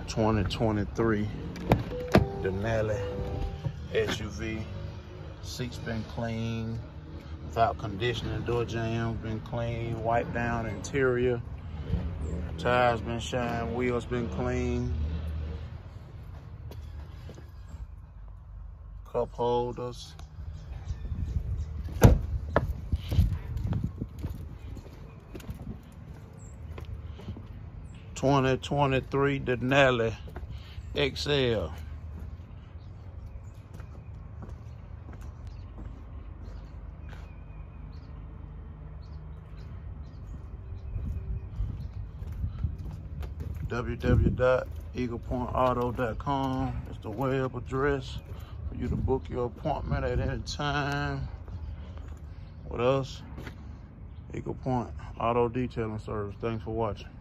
2023 Denali SUV. Seats been clean, without conditioning. Door jambs been clean, wiped down interior. Tires been shined, wheels been clean. Cup holders. '23 Denali XL. www.eaglepointauto.com is the web address for you to book your appointment at any time with us. Eagle Point Auto Detailing Service. Thanks for watching.